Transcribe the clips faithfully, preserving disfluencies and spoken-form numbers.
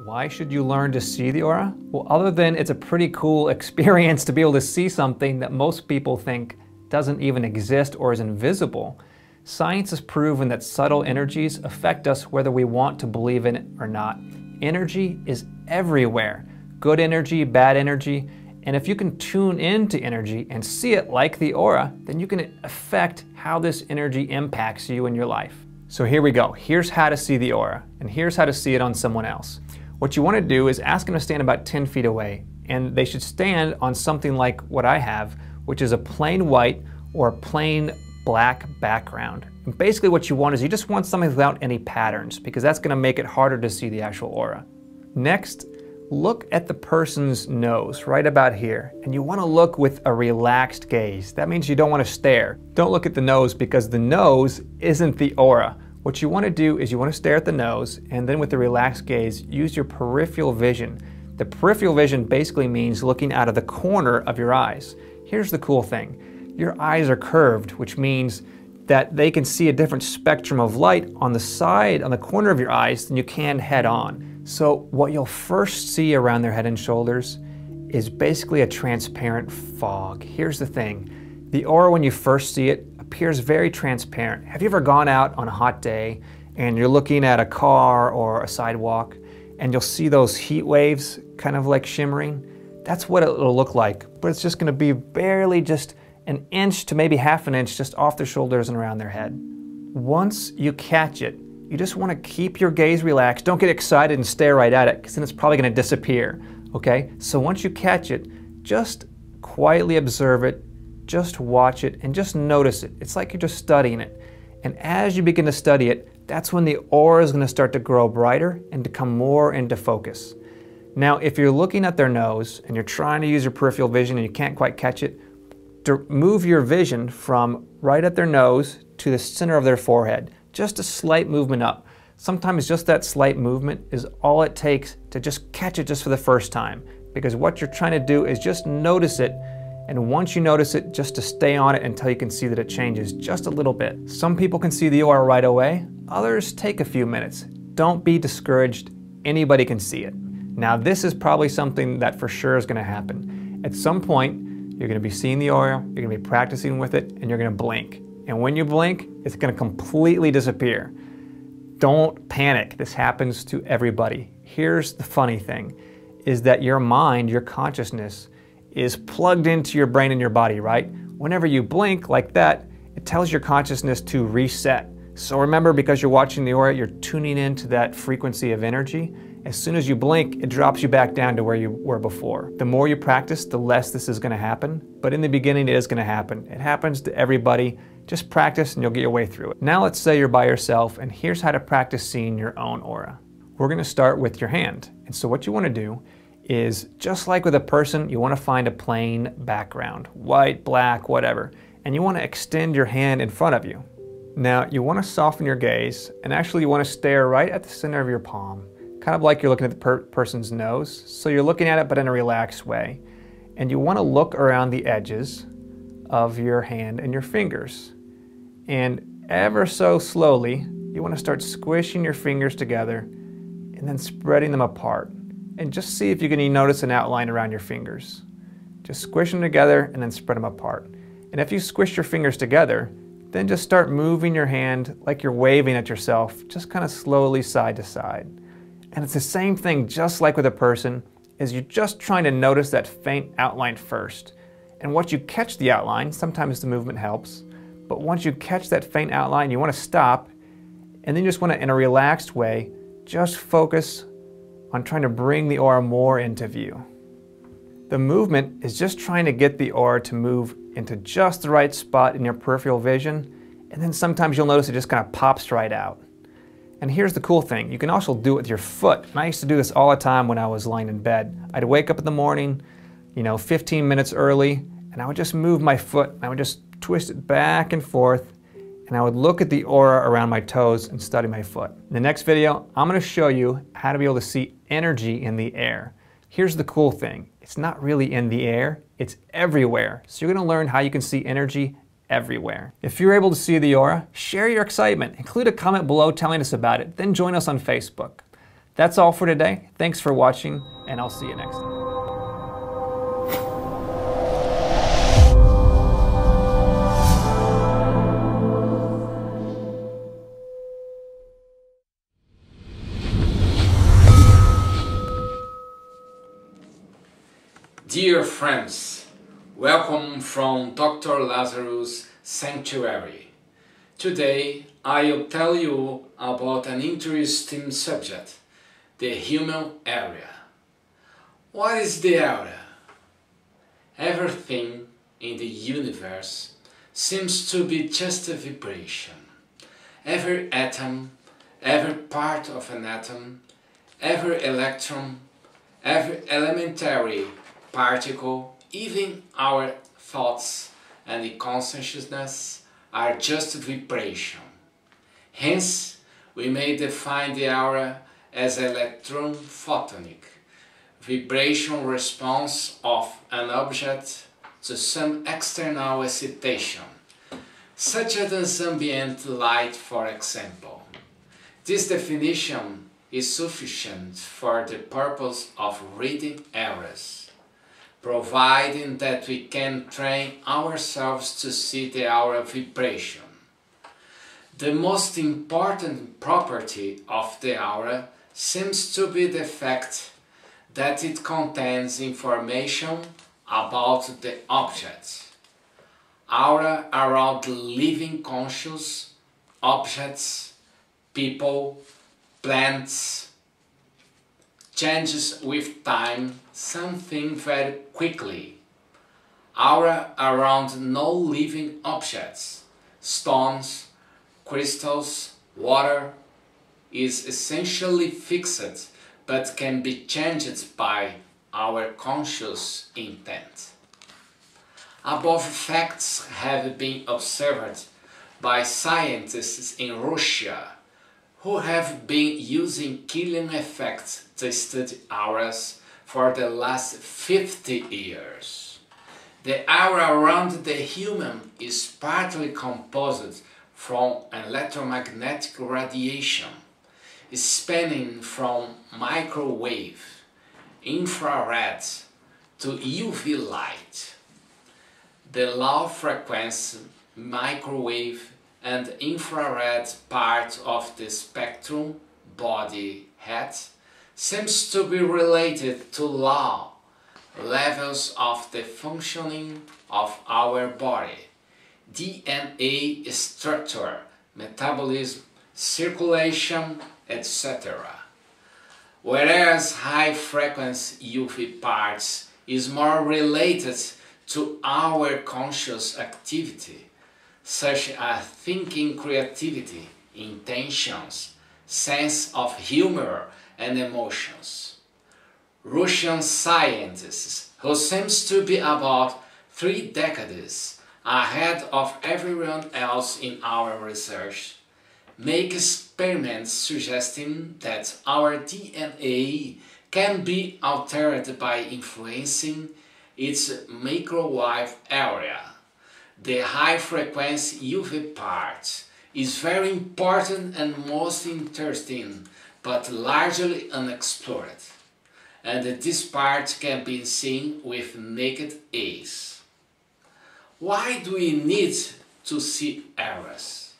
Why should you learn to see the aura? Well, other than it's a pretty cool experience to be able to see something that most people think doesn't even exist or is invisible, science has proven that subtle energies affect us whether we want to believe in it or not. Energy is everywhere. Good energy, bad energy. And if you can tune into energy and see it like the aura, then you can affect how this energy impacts you in your life. So here we go. Here's how to see the aura, and here's how to see it on someone else. What you want to do is ask them to stand about ten feet away, and they should stand on something like what I have, which is a plain white or a plain black background. And basically what you want is you just want something without any patterns, because that's going to make it harder to see the actual aura. Next, look at the person's nose right about here, and you want to look with a relaxed gaze. That means you don't want to stare. Don't look at the nose, because the nose isn't the aura. What you want to do is you want to stare at the nose, and then with the relaxed gaze, use your peripheral vision. The peripheral vision basically means looking out of the corner of your eyes. Here's the cool thing. Your eyes are curved, which means that they can see a different spectrum of light on the side, on the corner of your eyes, than you can head on. So what you'll first see around their head and shoulders is basically a transparent fog. Here's the thing. The aura, when you first see it, appears very transparent. Have you ever gone out on a hot day and you're looking at a car or a sidewalk and you'll see those heat waves kind of like shimmering? That's what it'll look like, but it's just going to be barely just an inch to maybe half an inch just off their shoulders and around their head. Once you catch it, you just want to keep your gaze relaxed. Don't get excited and stare right at it, because then it's probably going to disappear, okay? So once you catch it, just quietly observe it, just watch it, and just notice it. It's like you're just studying it. And as you begin to study it, that's when the aura is going to start to grow brighter and to come more into focus. Now, if you're looking at their nose and you're trying to use your peripheral vision and you can't quite catch it, to move your vision from right at their nose to the center of their forehead. Just a slight movement up. Sometimes just that slight movement is all it takes to just catch it just for the first time. Because what you're trying to do is just notice it, and once you notice it, just to stay on it until you can see that it changes just a little bit. Some people can see the aura right away, others take a few minutes. Don't be discouraged, anybody can see it. Now this is probably something that for sure is going to happen. At some point, you're going to be seeing the aura, you're going to be practicing with it, and you're going to blink. And when you blink, it's going to completely disappear. Don't panic. This happens to everybody. Here's the funny thing, is that your mind, your consciousness, is plugged into your brain and your body, right? Whenever you blink like that, it tells your consciousness to reset. So remember, because you're watching the aura, you're tuning into that frequency of energy. As soon as you blink, it drops you back down to where you were before. The more you practice, the less this is going to happen. But in the beginning, it is going to happen. It happens to everybody. Just practice and you'll get your way through it. Now let's say you're by yourself, and here's how to practice seeing your own aura. We're going to start with your hand. And so what you want to do is, just like with a person, you want to find a plain background, white, black, whatever. And you want to extend your hand in front of you. Now you want to soften your gaze, and actually you want to stare right at the center of your palm, kind of like you're looking at the per person's nose. So you're looking at it, but in a relaxed way. And you want to look around the edges of your hand and your fingers. And ever so slowly, you want to start squishing your fingers together and then spreading them apart. And just see if you can notice an outline around your fingers. Just squish them together and then spread them apart. And if you squish your fingers together, then just start moving your hand like you're waving at yourself, just kind of slowly side to side. And it's the same thing, just like with a person, is you're just trying to notice that faint outline first. And once you catch the outline, sometimes the movement helps, but once you catch that faint outline, you want to stop, and then you just want to, in a relaxed way, just focus on trying to bring the aura more into view. The movement is just trying to get the aura to move into just the right spot in your peripheral vision, and then sometimes you'll notice it just kind of pops right out. And here's the cool thing, you can also do it with your foot. And I used to do this all the time when I was lying in bed. I'd wake up in the morning, you know, fifteen minutes early, and I would just move my foot. I would just twist it back and forth, and I would look at the aura around my toes and study my foot. In the next video, I'm going to show you how to be able to see energy in the air. Here's the cool thing, it's not really in the air, it's everywhere. So you're going to learn how you can see energy everywhere. If you're able to see the aura, share your excitement. Include a comment below telling us about it, then join us on Facebook. That's all for today. Thanks for watching, and I'll see you next time. Dear friends, welcome from Doctor Lazarus Sanctuary. Today I'll tell you about an interesting subject, the human area. What is the area? Everything in the universe seems to be just a vibration. Every atom, every part of an atom, every electron, every elementary particle, even our thoughts and consciousness are just vibration. Hence, we may define the aura as electron photonic, vibration response of an object to some external excitation, such as ambient light, for example. This definition is sufficient for the purpose of reading auras, providing that we can train ourselves to see the aura vibration. The most important property of the aura seems to be the fact that it contains information about the object. Aura around living conscious objects, people, plants, changes with time something very quickly. Aura around non-living objects, stones, crystals, water, is essentially fixed but can be changed by our conscious intent. Above facts have been observed by scientists in Russia who have been using Killing effects to study auras for the last fifty years. The aura around the human is partly composed from electromagnetic radiation, spanning from microwave, infrared to U V light. The low frequency, microwave and infrared part of the spectrum body hat seems to be related to low levels of the functioning of our body, D N A structure, metabolism, circulation, et cetera. Whereas high-frequency U V parts is more related to our conscious activity, such as thinking, creativity, intentions, sense of humor and emotions. Russian scientists, who seems to be about three decades ahead of everyone else in our research, make experiments suggesting that our D N A can be altered by influencing its microwave area. The high-frequency U V part is very important and most interesting, but largely unexplored, and this part can be seen with naked eyes. Why do we need to see auras?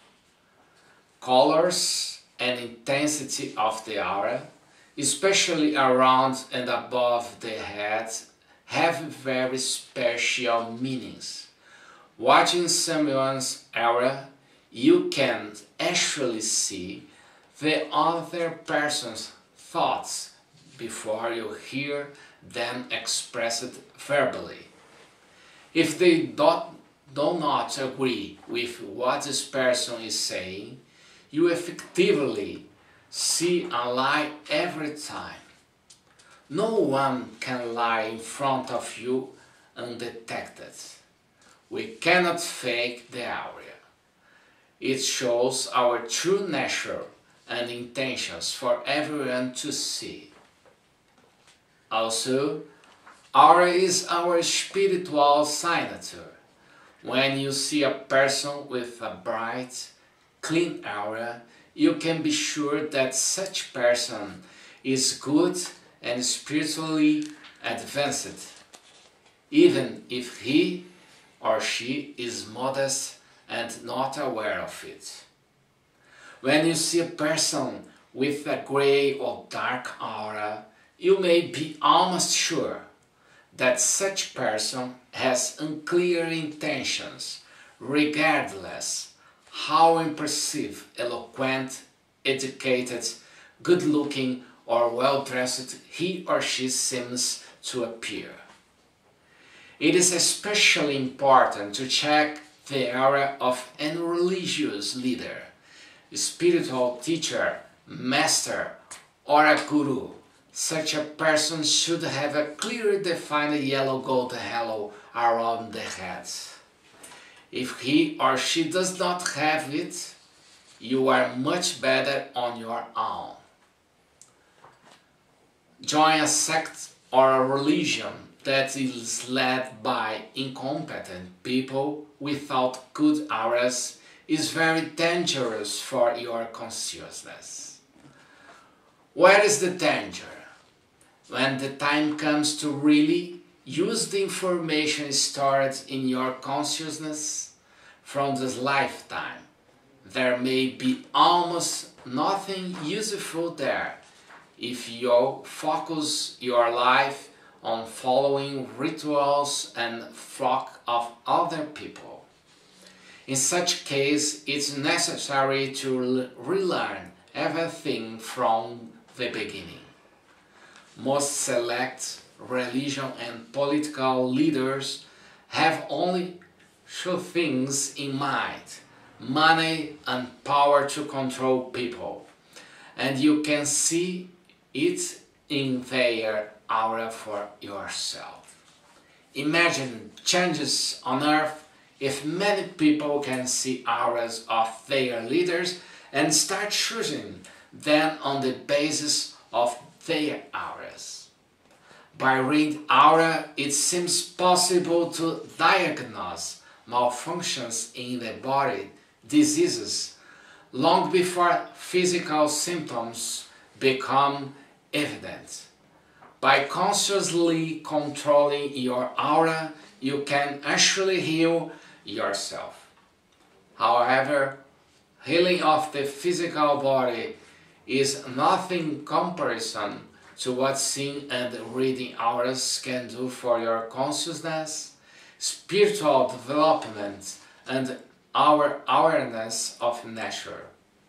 Colors and intensity of the aura, especially around and above the head, have very special meanings. Watching someone's aura, you can actually see the other person's thoughts before you hear them expressed verbally. If they do, do not agree with what this person is saying, you effectively see a lie every time. No one can lie in front of you undetected. We cannot fake the aura. It shows our true nature and intentions for everyone to see. Also, aura is our spiritual signature. When you see a person with a bright, clean aura, you can be sure that such person is good and spiritually advanced, even if he or she is modest and not aware of it. When you see a person with a grey or dark aura, you may be almost sure that such person has unclear intentions, regardless how impressive, eloquent, educated, good-looking or well-dressed he or she seems to appear. It is especially important to check the aura of any religious leader, spiritual teacher, master, or a guru. Such a person should have a clearly defined yellow gold halo around the head. If he or she does not have it, you are much better on your own. Join a sect or a religion that is led by incompetent people without good auras is very dangerous for your consciousness. Where is the danger? When the time comes to really use the information stored in your consciousness from this lifetime, there may be almost nothing useful there if you focus your life on following rituals and flock of other people. In such case, it's necessary to relearn everything from the beginning. Most select religion and political leaders have only two things in mind: money and power to control people, and you can see it in their aura for yourself. Imagine changes on Earth if many people can see auras of their leaders and start choosing them on the basis of their auras. By reading aura, it seems possible to diagnose malfunctions in the body, diseases, long before physical symptoms become evident. By consciously controlling your aura, you can actually heal yourself. However, healing of the physical body is nothing in comparison to what seeing and reading auras can do for your consciousness, spiritual development, and our awareness of nature.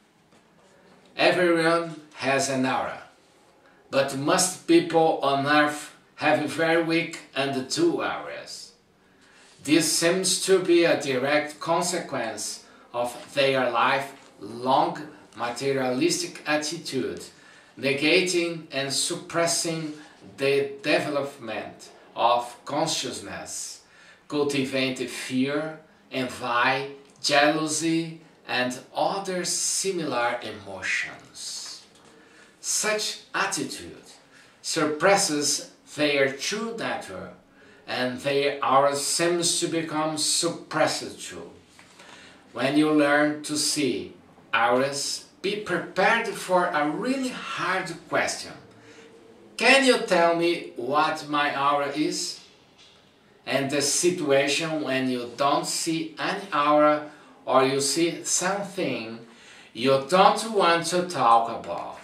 Everyone has an aura, but most people on Earth have very weak and dual auras. This seems to be a direct consequence of their lifelong materialistic attitude, negating and suppressing the development of consciousness, cultivating fear, envy, jealousy, and other similar emotions. Such attitude suppresses their true nature, and their aura seems to become suppressed too. When you learn to see auras, be prepared for a really hard question. Can you tell me what my aura is? And the situation when you don't see any aura or you see something you don't want to talk about.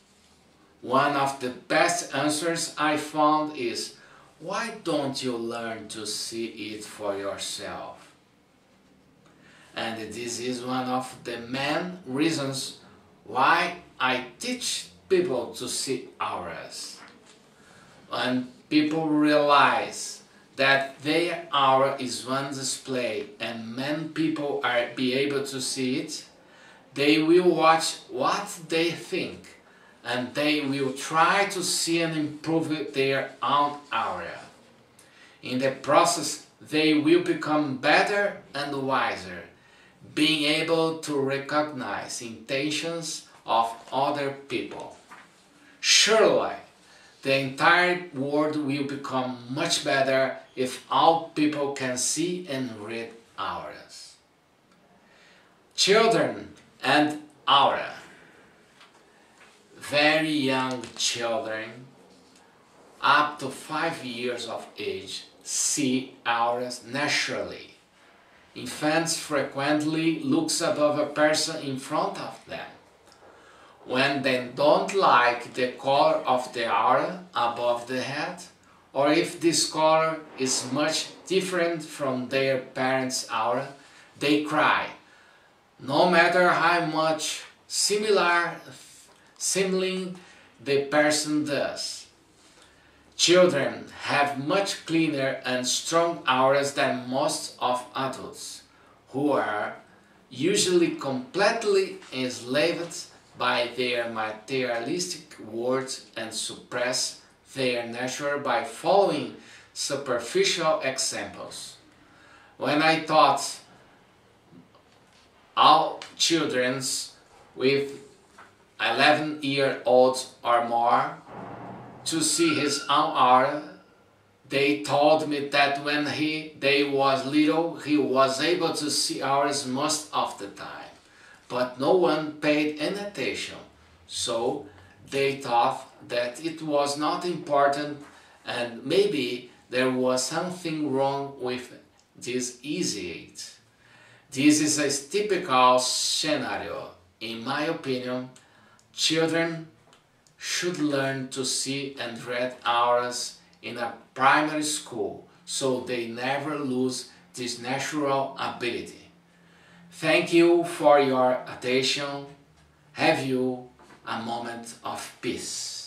One of the best answers I found is, why don't you learn to see it for yourself? And this is one of the main reasons why I teach people to see auras. When people realize that their aura is one display and many people are be able to see it, they will watch what they think and they will try to see and improve their own aura. In the process, they will become better and wiser, being able to recognize intentions of other people. Surely, the entire world will become much better if all people can see and read auras. Children and aura. very young children, up to five years of age, see auras naturally. Infants frequently look above a person in front of them. When they don't like the color of the aura above the head, or if this color is much different from their parents' aura, they cry, no matter how much similar sibling the person does. Children have much cleaner and strong auras than most of adults, who are usually completely enslaved by their materialistic world and suppress their nature by following superficial examples. When I taught all children with eleven years old or more to see his own aura, they told me that when he they was little, he was able to see auras most of the time, but no one paid any attention, so they thought that it was not important and maybe there was something wrong with this easy. This is a typical scenario. In my opinion, children should learn to see and read auras in a primary school so they never lose this natural ability. Thank you for your attention. Have you a moment of peace.